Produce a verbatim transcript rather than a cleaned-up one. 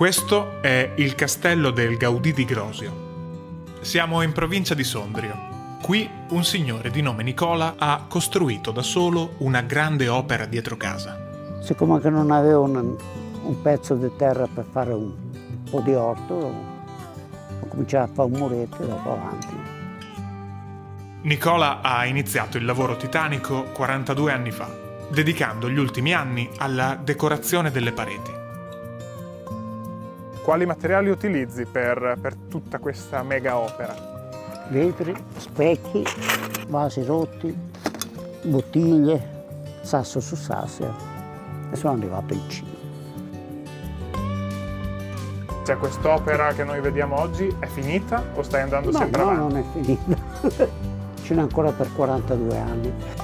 Questo è il castello del Gaudì di Grosio. Siamo in provincia di Sondrio. Qui un signore di nome Nicola ha costruito da solo una grande opera dietro casa. Siccome che non avevo un, un pezzo di terra per fare un po' di orto, ho cominciato a fare un muretto e dopo avanti. Nicola ha iniziato il lavoro titanico quarantadue anni fa, dedicando gli ultimi anni alla decorazione delle pareti. Quali materiali utilizzi per, per tutta questa mega opera? Vetri, specchi, vasi rotti, bottiglie, sasso su sasso e sono arrivato in cima. Cioè quest'opera che noi vediamo oggi è finita o stai andando no, sempre no, avanti? No, non è finita. Ce n'è ancora per quarantadue anni.